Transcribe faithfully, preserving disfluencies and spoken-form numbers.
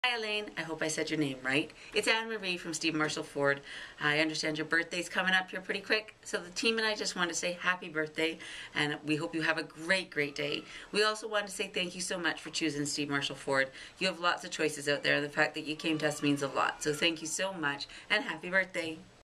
Hi Elaine, I hope I said your name right. It's Anne Marie from Steve Marshall Ford. I understand your birthday's coming up here pretty quick, so the team and I just want to say happy birthday, and we hope you have a great, great day. We also want to say thank you so much for choosing Steve Marshall Ford. You have lots of choices out there, and the fact that you came to us means a lot, so thank you so much, and happy birthday.